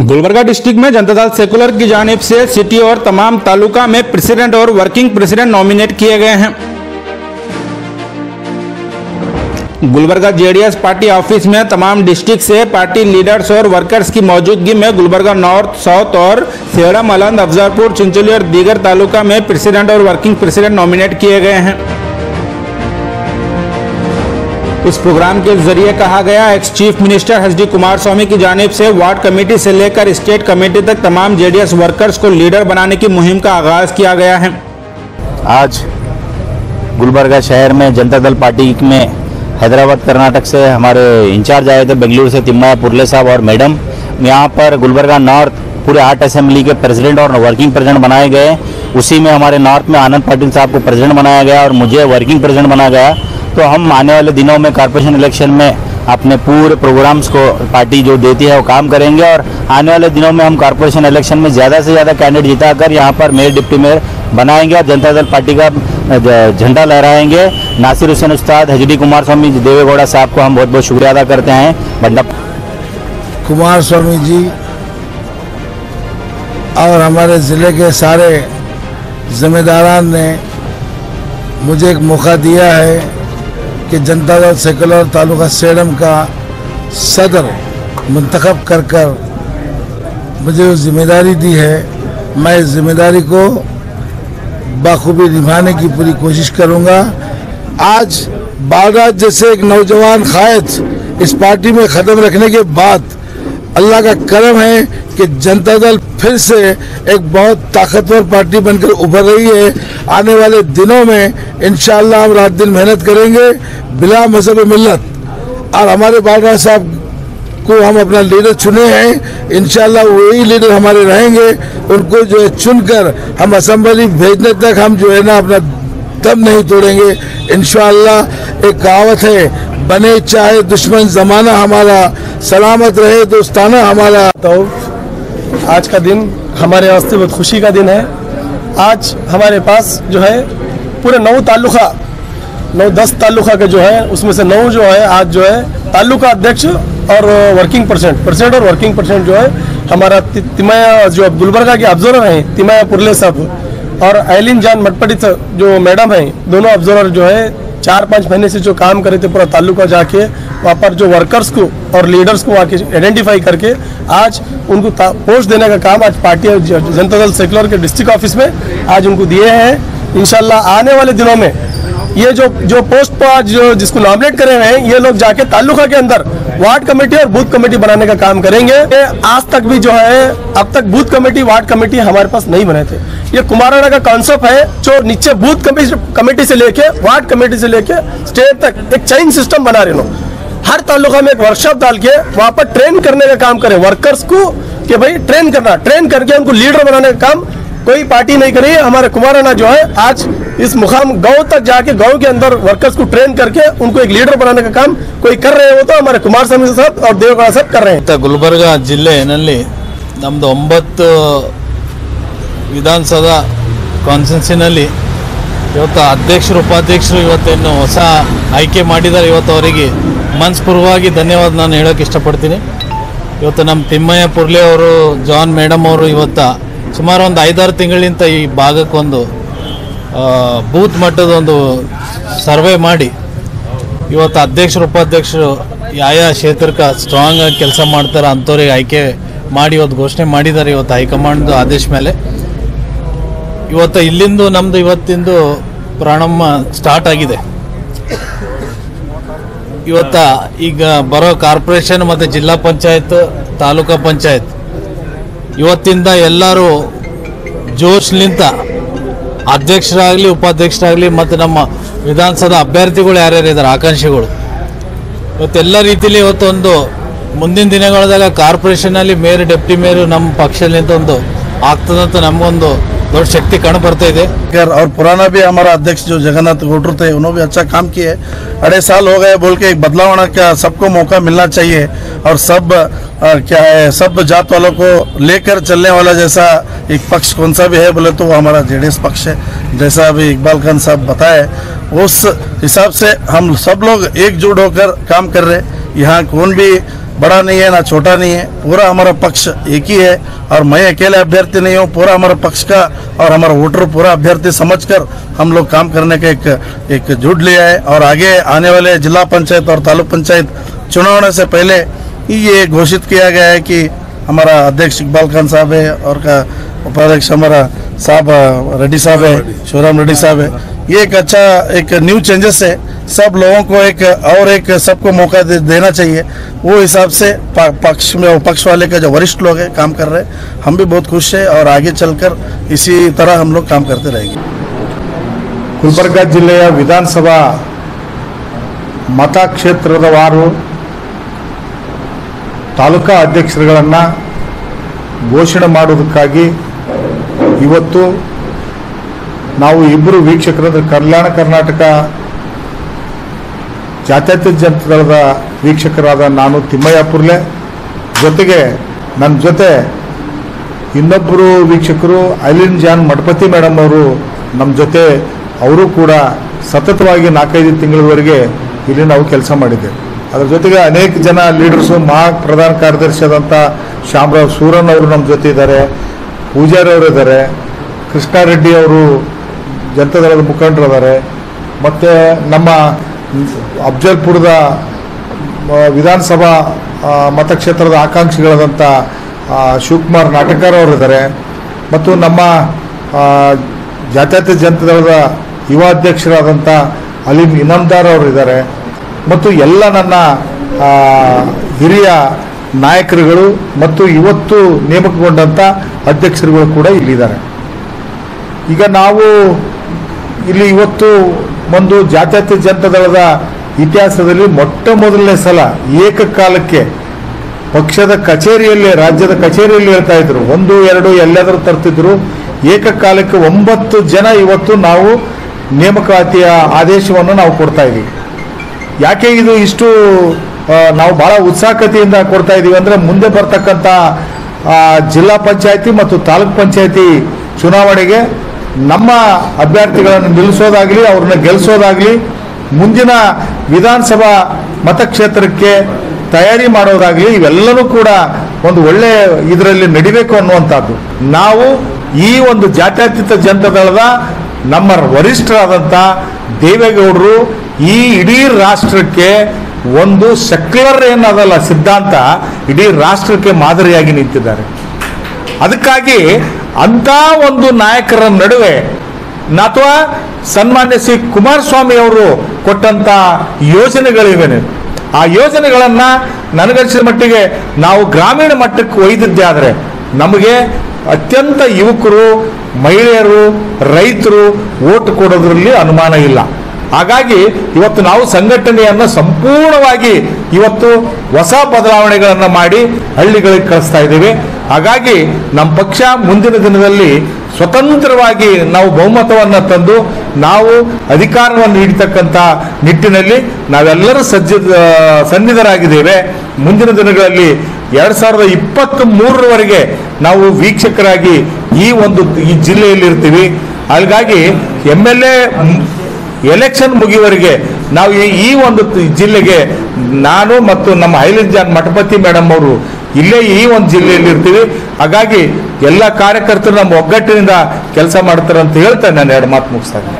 Gulbarga district में Janata Dal secular की जानिब से सिटी और तमाम तालुका में प्रेसिडेंट और वर्किंग प्रेसिडेंट नॉमिनेट किए गए हैं। गुलबर्गा जेडीएस पार्टी ऑफिस में तमाम डिस्ट्रिक्ट से पार्टी लीडर्स और वर्कर्स की मौजूदगी में गुलबर्गा नॉर्थ, साउथ और सेवड़ा, मलंद, अफजलपुर, चिंचोली और दीगर तालुका में प्रेसिडेंट और वर्किंग प्रेसिडेंट नॉमिनेट किए गए हैं। इस प्रोग्राम के जरिए कहा गया, ex chief minister H D Kumaraswamy की जानिब से वार्ड कमेटी से लेकर स्टेट कमेटी तक तमाम जेडीएस वर्कर्स को लीडर बनाने की मुहिम का आगाज किया गया है। आज गुलबर्गा शहर में जनता दल पार्टी में हैदराबाद कर्नाटक से हमारे इंचार्ज आए थे, बेंगलुरु से तिम्मया पुरले साहब और मैडम। यहाँ पर गुलबर्गा नॉर्थ पूरे 8 असेंबली के प्रेसिडेंट और वर्किंग प्रेसिडेंट बनाए गए। उसी में हमारे नॉर्थ में आनंद पाटिल साहब को प्रेसिडेंट बनाया गया और मुझे वर्किंग प्रेसिडेंट बनाया गया। तो हम आने वाले दिनों में कॉर्पोरेशन इलेक्शन में अपने पूरे प्रोग्राम्स को पार्टी जो देती है वो काम करेंगे और आने वाले दिनों में हम कॉर्पोरेशन इलेक्शन में ज़्यादा से ज़्यादा कैंडिडेट जिताकर यहाँ पर मेयर, डिप्टी मेयर बनाएंगे और जनता दल पार्टी का झंडा लहराएंगे। नासिर हुसैन उस्ताद, एच डी कुमारस्वामी, देवेगौड़ा साहब को हम बहुत बहुत शुक्रिया अदा करते हैं। बंडा कुमारस्वामी जी और हमारे ज़िले के सारे जिम्मेदारान ने मुझे एक मौका दिया है कि जनता दल सेकुलर तालुका सेडम का सदर मुंतखब कर मुझे वो जिम्मेदारी दी है। मैं इस जिम्मेदारी को बाखूबी निभाने की पूरी कोशिश करूंगा। आज बालराज जैसे एक नौजवान कायद इस पार्टी में ख़त्म रखने के बाद अल्लाह का करम है कि जनता दल फिर से एक बहुत ताकतवर पार्टी बनकर उभर रही है। आने वाले दिनों में इंशाअल्लाह हम रात दिन मेहनत करेंगे बिला मजहब मिल्लत और हमारे बालराज साहब को हम अपना लीडर चुने हैं। इंशाअल्लाह वही लीडर हमारे रहेंगे। उनको जो है चुनकर हम असेंबली भेजने तक हम जो है ना अपना दम नहीं तोड़ेंगे इंशाअल्लाह। एक कहावत है, बने चाहे दुश्मन जमाना हमारा, सलामत रहे दोस्ताना हमारा। तो आज का दिन हमारे वास्ते बहुत खुशी का दिन है। आज हमारे पास जो है पूरे 9-10 तालुका का जो है उसमें से 9 जो है आज जो है तालुका अध्यक्ष और वर्किंग प्रेसिडेंट और वर्किंग प्रेसिडेंट जो है हमारा तिम्मया जो गुलबर्गा के ऑब्जर्वर हैं, तिम्मया पुरले साहब और ऐलिन जान मटपटित जो मैडम हैं, दोनों ऑब्जर्वर जो है 4-5 महीने से जो काम करे थे पूरा तालुका जाके वहाँ पर जो वर्कर्स को और लीडर्स को आके आइडेंटिफाई करके आज उनको पोस्ट देने का काम आज पार्टी और जनता दल सेकुलर के डिस्ट्रिक्ट ऑफिस में आज उनको दिए हैं। इंशाल्लाह आने वाले दिनों में ये जो पोस्ट पर आज जो जिसको नॉमिनेट करे हुए हैं ये लोग जाके तालुका के अंदर वार्ड कमेटी और बूथ कमेटी बनाने का काम करेंगे। आज तक भी जो है अब तक बूथ कमेटी, वार्ड कमेटी हमारे पास नहीं बने थे। ये कुमाराना का कॉन्सेप्ट है जो नीचे बूथ कमेटी से लेके वार्ड कमेटी से लेके स्टेट तक एक चेन सिस्टम बना रहे हो। हर तालुका में एक वर्कशॉप डाल के वहाँ पर ट्रेन करने का काम करें वर्कर्स को कि भाई ट्रेन करके उनको लीडर बनाने का काम कोई पार्टी नहीं करी। हमारे कुमाराना जो है आज इस मुकाम गांव तक जाके गांव के अंदर वर्कर्स को ट्रेन करके उनको एक लीडर बनाने का काम कोई कर रहे हो तो हमारे कुमारस्वामी साहब और देवेगौड़ा साहब कर रहे हैं। गुलबर्गा जिल्ಲೆಯಲ್ಲಿ ನಮ್ಮದು 9 ವಿಧಾನಸಭಾ ಕಾನ್ಸ್ಟಿಟ್ಯೂನ್ಸಿನಲ್ಲಿ ಇವತ್ತು ಅಧ್ಯಕ್ಷರು ಉಪಾಧ್ಯಕ್ಷರು ಇವತ್ತೇನು ಹೊಸ ಆಯ್ಕೆ ಮಾಡಿದ್ದಾರೆ। ಇವತ್ತು ಅವರಿಗೆ ಮನಸ್ಪೂರ್ವವಾಗಿ ಧನ್ಯವಾದ ನಾನು ಹೇಳೋಕೆ ಇಷ್ಟಪಡ್ತೀನಿ। ಇವತ್ತು ನಮ್ಮ ತಿಮ್ಮಯ್ಯ ಪುರ್ಲೆ ಅವರು, ಜಾನ್ ಮೇಡಮ್ ಅವರು ಇವತ್ತು ಸುಮಾರು ಒಂದು 5-6 ತಿಂಗಳಿಂದ ಈ ಭಾಗಕ್ಕೊಂದು ಬೂತ್ ಮಟ್ಟದ ಒಂದು ಸರ್ವೆ ಮಾಡಿ ಇವತ್ತು ಅಧ್ಯಕ್ಷರು ಉಪಾಧ್ಯಕ್ಷರು ಯಾವ ಕ್ಷೇತ್ರಕ್ಕೆ ಸ್ಟ್ರಾಂಗ್ ಆಗಿ ಕೆಲಸ ಮಾಡ್ತಾರೆ ಅಂಥವ್ರಿಗೆ ಆಯ್ಕೆ ಮಾಡಿ ಇವತ್ತು ಘೋಷಣೆ ಮಾಡಿದ್ದಾರೆ ಇವತ್ತು ಹೈಕಮಾಂಡ್ ಆದೇಶ ಮೇಲೆ। ಇವತ್ತು ಇಲ್ಲಿಂದು ನಮ್ಮದು ಇವತ್ತಿಂದು ಪ್ರಾರಂಭ ಸ್ಟಾರ್ಟ್ ಆಗಿದೆ। ಇವತ್ತು ಈಗ ಬರೋ ಕಾರ್ಪೊರೇಷನ್ ಮತ್ತು ಜಿಲ್ಲಾ ಪಂಚಾಯತ್, ತಾಲೂಕಾ ಪಂಚಾಯತ್ ಇವತ್ತಿಂದ ಎಲ್ಲರೂ ಜೋಶ್ಲಿಂದ ಅಧ್ಯಕ್ಷರಾಗಲಿ ಉಪಾಧ್ಯಕ್ಷರಾಗಲಿ ಮತ್ತು ನಮ್ಮ ವಿಧಾನಸಭಾ ಅಭ್ಯರ್ಥಿಗಳು ಯಾರ್ಯಾರು ಇದ್ದಾರೆ ಆಕಾಂಕ್ಷಿಗಳು ಇವತ್ತೆಲ್ಲ ರೀತಿಯಲ್ಲಿ ಇವತ್ತೊಂದು ಮುಂದಿನ ದಿನಗಳದಾಗ ಕಾರ್ಪೊರೇಷನಲ್ಲಿ ಮೇಯರ್, ಡೆಪ್ಟಿ ಮೇಯರ್ ನಮ್ಮ ಪಕ್ಷದಿಂದ ಒಂದು ಆಗ್ತದಂತ ನಮಗೊಂದು दौड़ शक्ति कण बढ़ते थे। और पुराना भी हमारा अध्यक्ष जो जगन्नाथ गौडरू थे उन्होंने भी अच्छा काम किए। 2.5 साल हो गए बोल के एक बदलाव होना, क्या सबको मौका मिलना चाहिए और सब क्या है सब जात वालों को लेकर चलने वाला जैसा एक पक्ष कौन सा भी है बोले तो वो हमारा जेडीएस पक्ष है। जैसा अभी इकबाल खान साहब बताए उस हिसाब से हम सब लोग एकजुट होकर काम कर रहे। यहाँ कौन भी बड़ा नहीं है ना छोटा नहीं है, पूरा हमारा पक्ष एक ही है और मैं अकेले अभ्यर्थी नहीं हूँ। पूरा हमारा पक्ष का और हमारा वोटर पूरा अभ्यर्थी समझकर हम लोग काम करने का एक जुट लिया है। और आगे आने वाले जिला पंचायत और तालुक पंचायत चुनाव से पहले ये घोषित किया गया है कि हमारा अध्यक्ष इकबाल खान साहब है और का उपाध्यक्ष हमारा साहब रेड्डी साहब है, शिवराम रेड्डी साहब है। ये एक अच्छा एक न्यू चेंजेस है। सब लोगों को एक सबको मौका देना चाहिए। वो हिसाब से पक्ष वाले का जो वरिष्ठ लोग हैं काम कर रहे हैं, हम भी बहुत खुश है और आगे चलकर इसी तरह हम लोग काम करते रहेंगे। ಗುಲ್ಬರ್ಗ ಜಿಲ್ಲೆಯ ವಿಧಾನಸಭಾ ಮತಕ್ಷೇತ್ರದವಾರು ತಾಲೂಕಾ ಅಧ್ಯಕ್ಷರುಗಳನ್ನು ಘೋಷಣೆ ಮಾಡುವುದಕ್ಕಾಗಿ ಇವತ್ತು ನಾವು ಇಬ್ಬರು ವೀಕ್ಷಕರಾದ ಕಲ್ಯಾಣ ಕರ್ನಾಟಕ ಜಾತ್ಯತೀತ ಜನತಾ ದಳದ ವೀಕ್ಷಕರಾದ ನಾನು ತಿಮ್ಮಯ್ಯ ಪುರ್ಲೆ, ಜೊತೆಗೆ ನನ್ನ ಜೊತೆ ಇನ್ನೊಬ್ಬರು ವೀಕ್ಷಕರು ಐಲಿನ್ ಜಾನ್ ಮಠಪತಿ ಮೇಡಮ್ ಅವರು ನಮ್ಮ ಜೊತೆ, ಅವರು ಕೂಡ ಸತತವಾಗಿ 4-5 ತಿಂಗಳವರೆಗೆ ಇಲ್ಲಿ ನಾವು ಕೆಲಸ ಮಾಡಿದ್ದೇವೆ. ಅದರ ಜೊತೆಗೆ ಅನೇಕ ಜನ ಲೀಡರ್ಸು, ಪ್ರಧಾನ ಕಾರ್ಯದರ್ಶಿ ಆದಂಥ ಶ್ಯಾಮರಾವ್ ಸೂರನ್ ಅವರು ನಮ್ಮ ಜೊತೆ ಇದ್ದಾರೆ, ಪೂಜಾರಿ ಅವರು ಇದ್ದಾರೆ, ಕೃಷ್ಣಾರೆಡ್ಡಿ ಅವರು ಜನತಾದಳದ ಮುಖಂಡರಿದ್ದಾರೆ, ಮತ್ತು ನಮ್ಮ ಅಫ್ಜಲ್ಪುರದ ವಿಧಾನಸಭಾ ಮತಕ್ಷೇತ್ರದ ಆಕಾಂಕ್ಷಿಗಳಾದಂಥ ಶಿವಕುಮಾರ್ ನಾಟಕರ್ ಅವರಿದ್ದಾರೆ, ಮತ್ತು ನಮ್ಮ ಜಾತ್ಯತೀತ ಜನತಾದಳದ ಯುವ ಅಧ್ಯಕ್ಷರಾದಂಥ ಅಲೀಂ ಇನಾಮ್ದಾರ್ ಅವರಿದ್ದಾರೆ, ಮತ್ತು ಎಲ್ಲ ನನ್ನ ಹಿರಿಯ ನಾಯಕರುಗಳು ಮತ್ತು ಇವತ್ತು ನೇಮಕಗೊಂಡಂಥ ಅಧ್ಯಕ್ಷರುಗಳು ಕೂಡ ಇಲ್ಲಿದ್ದಾರೆ. ಈಗ ನಾವು ಇಲ್ಲಿ ಇವತ್ತು ಒಂದು ಜಾತ್ಯತೀತ ಜನತಾದಳದ ಇತಿಹಾಸದಲ್ಲಿ ಮೊಟ್ಟ ಮೊದಲನೇ ಸಲ ಏಕಕಾಲಕ್ಕೆ ಪಕ್ಷದ ಕಚೇರಿಯಲ್ಲಿ, ರಾಜ್ಯದ ಕಚೇರಿಯಲ್ಲಿ ಹೇಳ್ತಾ ಇದ್ರು, 1-2 ಎಲ್ಲಾದರೂ ತರ್ತಿದ್ರು. ಏಕಕಾಲಕ್ಕೆ 9 ಜನ ಇವತ್ತು ನಾವು ನೇಮಕಾತಿಯ ಆದೇಶವನ್ನು ನಾವು ಕೊಡ್ತಾ ಇದ್ದೀವಿ. ಯಾಕೆ ಇದು ಇಷ್ಟು ನಾವು ಭಾಳ ಉತ್ಸಾಹಕತೆಯಿಂದ ಕೊಡ್ತಾ ಇದ್ದೀವಿ ಅಂದರೆ, ಮುಂದೆ ಬರ್ತಕ್ಕಂಥ ಜಿಲ್ಲಾ ಪಂಚಾಯತಿ ಮತ್ತು ತಾಲೂಕ್ ಪಂಚಾಯತಿ ಚುನಾವಣೆಗೆ ನಮ್ಮ ಅಭ್ಯರ್ಥಿಗಳನ್ನು ನಿಲ್ಲಿಸೋದಾಗಲಿ, ಅವ್ರನ್ನ ಗೆಲ್ಲಿಸೋದಾಗಲಿ, ಮುಂದಿನ ವಿಧಾನಸಭಾ ಮತಕ್ಷೇತ್ರಕ್ಕೆ ತಯಾರಿ ಮಾಡೋದಾಗಲಿ, ಇವೆಲ್ಲವೂ ಕೂಡ ಒಂದು ಒಳ್ಳೆ ಇದರಲ್ಲಿ ನಡಿಬೇಕು ಅನ್ನುವಂಥದ್ದು. ನಾವು ಈ ಒಂದು ಜಾತ್ಯತೀತ ಜನತಾದಳದ ನಮ್ಮ ವರಿಷ್ಠರಾದಂಥ ದೇವೇಗೌಡರು ಈ ಇಡೀ ರಾಷ್ಟ್ರಕ್ಕೆ ಒಂದು ಸೆಕ್ಯುಲರ್ ಏನದಲ್ಲ ಸಿದ್ಧಾಂತ ಇಡೀ ರಾಷ್ಟ್ರಕ್ಕೆ ಮಾದರಿಯಾಗಿ ನಿಂತಿದ್ದಾರೆ. ಅದಕ್ಕಾಗಿ ಅಂಥ ಒಂದು ನಾಯಕರ ನಡುವೆ ಅಥವಾ ಸನ್ಮಾನ್ಯ ಶ್ರೀ ಕುಮಾರಸ್ವಾಮಿ ಅವರು ಕೊಟ್ಟಂಥ ಯೋಜನೆಗಳಿವೆ. ಆ ಯೋಜನೆಗಳನ್ನು ನನಗನ್ಸಿದ ಮಟ್ಟಿಗೆ ನಾವು ಗ್ರಾಮೀಣ ಮಟ್ಟಕ್ಕೆ ಒಯ್ದಿದ್ದೇ ಆದರೆ ನಮಗೆ ಅತ್ಯಂತ ಯುವಕರು, ಮಹಿಳೆಯರು, ರೈತರು ಓಟ್ ಕೊಡೋದ್ರಲ್ಲಿ ಅನುಮಾನ ಇಲ್ಲ. ಹಾಗಾಗಿ ಇವತ್ತು ನಾವು ಸಂಘಟನೆಯನ್ನು ಸಂಪೂರ್ಣವಾಗಿ ಇವತ್ತು ಹೊಸ ಬದಲಾವಣೆಗಳನ್ನು ಮಾಡಿ ಹಳ್ಳಿಗಳಿಗೆ ಕಳಿಸ್ತಾ ಇದ್ದೇವೆ. ಹಾಗಾಗಿ ನಮ್ಮ ಪಕ್ಷ ಮುಂದಿನ ದಿನದಲ್ಲಿ ಸ್ವತಂತ್ರವಾಗಿ ನಾವು ಬಹುಮತವನ್ನು ತಂದು ನಾವು ಅಧಿಕಾರವನ್ನು ನೀಡತಕ್ಕಂಥ ನಿಟ್ಟಿನಲ್ಲಿ ನಾವೆಲ್ಲರೂ ಸನ್ನಿಧರಾಗಿದ್ದೇವೆ. ಮುಂದಿನ ದಿನಗಳಲ್ಲಿ 2023ರವರೆಗೆ ನಾವು ವೀಕ್ಷಕರಾಗಿ ಈ ಜಿಲ್ಲೆಯಲ್ಲಿ ಇರ್ತೀವಿ. ಹಾಗಾಗಿ MLA ಎಲೆಕ್ಷನ್ ಮುಗಿಯುವವರೆಗೆ ನಾವು ಈ ಒಂದು ಜಿಲ್ಲೆಗೆ ನಾನು ಮತ್ತು ನಮ್ಮ ಐಲಿನ್ ಜಾನ್ ಮಠಪತಿ ಮೇಡಮ್ ಅವರು ಇಲ್ಲೇ ಈ ಒಂದು ಜಿಲ್ಲೆಯಲ್ಲಿ ಇರ್ತೀವಿ. ಹಾಗಾಗಿ ಎಲ್ಲ ಕಾರ್ಯಕರ್ತರು ನಮ್ಮ ಒಗ್ಗಟ್ಟಿನಿಂದ ಕೆಲಸ ಮಾಡ್ತಾರೆ ಅಂತ ಹೇಳ್ತಾ ನಾನು 2 ಮಾತು ಮುಗಿಸ್ತಾ ಇದ್ದೀನಿ.